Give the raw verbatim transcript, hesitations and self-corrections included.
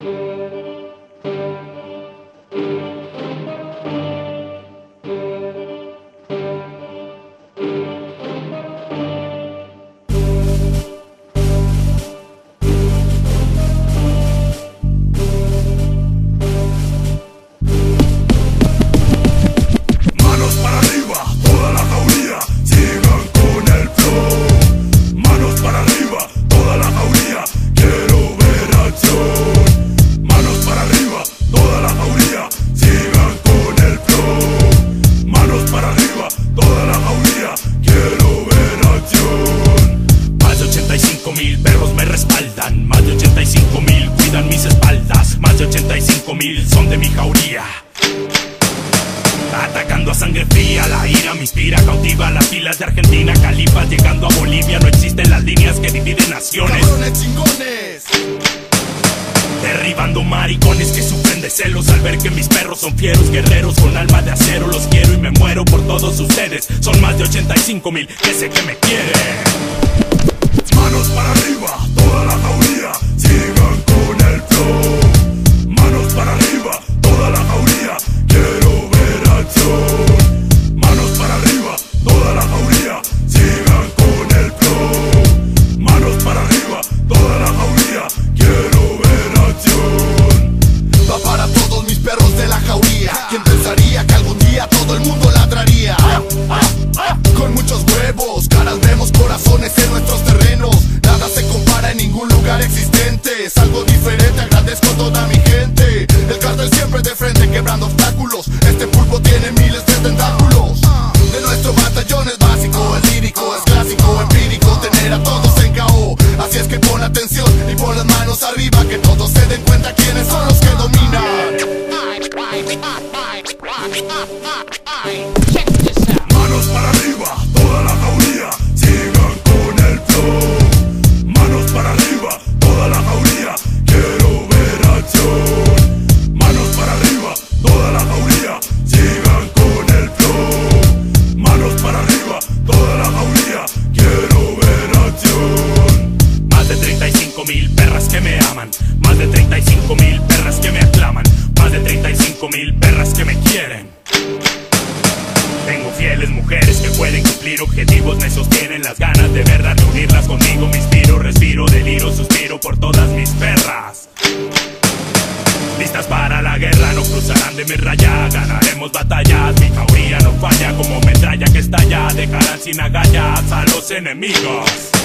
Son de mi jauría, atacando a sangre fría. La ira me inspira, cautiva las filas de Argentina. Califas llegando a Bolivia, no existen las líneas que dividen naciones. Cabrones chingones, derribando maricones que sufren de celos al ver que mis perros son fieros guerreros con alma de acero. Los quiero y me muero por todos ustedes. Son más de ochenta y cinco mil que sé que me quieren. Manos para arriba, toda la jauría, sigan con el flow. Manos para arriba, toda la jauría, quiero ver acción. Manos para arriba, toda la jauría, sigan con el flow. Manos para arriba, toda la jauría, quiero ver acción. Va para todos mis perros de la jauría. ¿Quién pensaría que algún día todo el mundo ladraría? Con muchos huevos, caras vemos, corazones en nuestros terrenos. Nada se compara en ningún lugar existente. Es algo diferente, agradezco a toda mi gente. El cartel siempre de frente, quebrando obstáculos. Este pulpo tiene miles de tentáculos. De nuestro batallón es básico, es lírico, es clásico, empírico, tener a todos en K O. Así es que pon atención y pon las manos arriba, que todos se den cuenta quiénes son los que dominan. Manos para arriba, toda la jauría, sigan con el flow. Manos para arriba, toda la jauría, quiero ver acción. Manos para arriba, toda la jauría, sigan con el flow. Manos para arriba, toda la jauría, quiero ver acción. Más de treinta y cinco mil perras que me aman, más de treinta y cinco mil perras que me aclaman, más de treinta y cinco mil perras que me quieren. Tengo fieles mujeres que pueden cumplir objetivos, me sostienen las ganas de verlas, reunirlas conmigo. Me inspiro, respiro, deliro, suspiro por todas mis perras. Listas para la guerra, no cruzarán de mi raya. Ganaremos batallas, mi jauría no falla. Como metralla que estalla, dejarán sin agallas a los enemigos.